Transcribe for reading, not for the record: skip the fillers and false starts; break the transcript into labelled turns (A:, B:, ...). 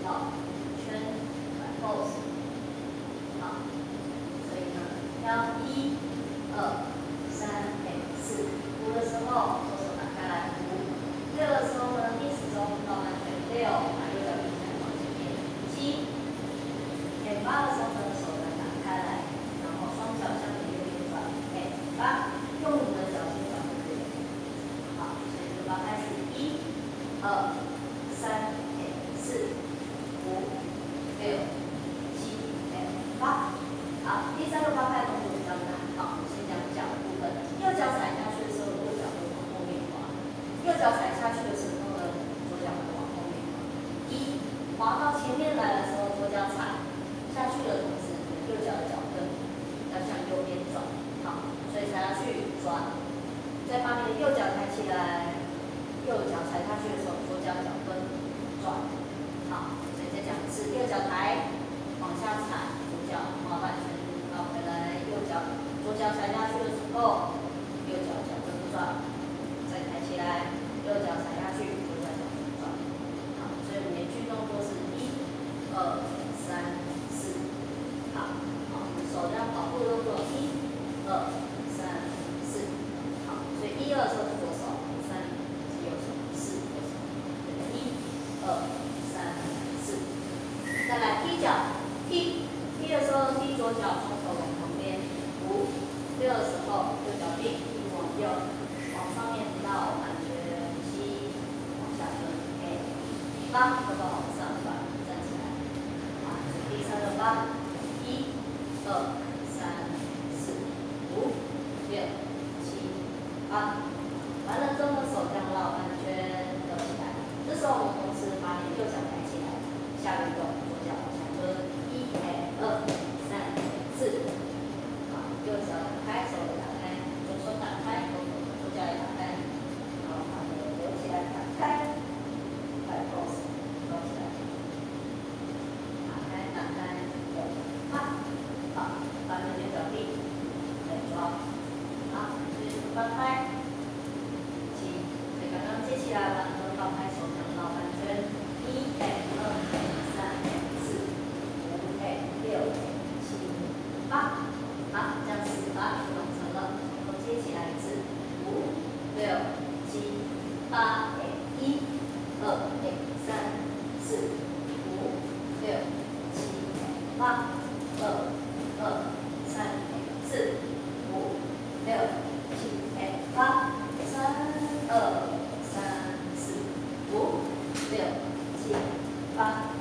A: 好，圈摆 pose， 好，所以呢，要1、2、3、4，五的时候左手打开来5，6的时候呢，逆时钟到完全6，把右脚并起来往前面7，8的时候呢，手再打开来，然后双脚向你右边转8，用你的脚先转过去。好，所以就开始1、2、3、4、5、6、7、8。好，第3个八拍动作比较难。好，先讲脚的部分。右脚踩下去的时候，右脚会往后面滑；右脚踩下去的时候呢，左脚会往后面滑。滑到前面来的时候，左脚踩下去的同时，右脚的脚跟要向右边转。好，所以踩下去转，再把你的右脚抬起来，右脚踩下去的时候，左脚脚跟转。好，所以再讲一次，右脚抬，往下踩，左脚滑半圈，绕回来，右脚左脚踩下去的时候，右脚脚跟转，再抬起来，右脚踩下去，左脚脚跟转。好，所以我们连续动作是1、2、3、4。好，手这样跑步的动作1、2、3、4。好，所以1、2的时候是左手，3是右手，4右手。1、2、3、4。再来踢脚，踢的时候踢左脚，双手往旁边5、6的时候右脚并，往右，往上面到感觉7，往下蹲8，都往上转，站起来。好，第3个8。1、2、3、4、5、6、7、8。完了之后，手这样绕半圈，绕起来。这时候我们同时把你右脚抬起来，下运动，左脚往下蹲。1、2、3、4。好，右脚打开，手也打开，左手打开，左脚也打开。然后把你的留起来，打开，摆 pose， 绕起来。打开，打开，好，把你的右脚并，再抓。好，所以翻开。所以刚刚接起来完了之后，倒开手这样绕半圈，1、2、3、4、5、6、7、8。好，这样48就完成了。从头接起来一次，5、6、7、8。1、2、3、4、5、6、7、8。2、3、4、5、6、7、8。3、2、3、4、5、6、7、8。